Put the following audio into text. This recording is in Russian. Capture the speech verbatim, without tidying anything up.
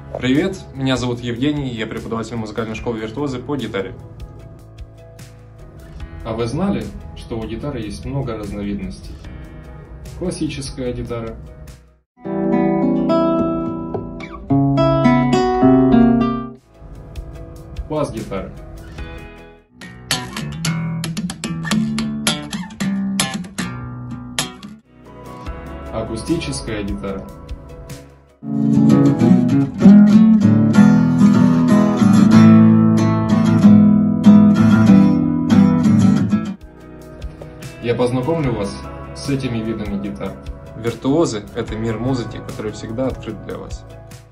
Привет, меня зовут Евгений, я преподаватель музыкальной школы «Виртуозы» по гитаре. А вы знали, что у гитары есть много разновидностей? Классическая гитара, бас-гитара, акустическая гитара, я познакомлю вас с этими видами гитар. Виртуозы – это мир музыки, который всегда открыт для вас.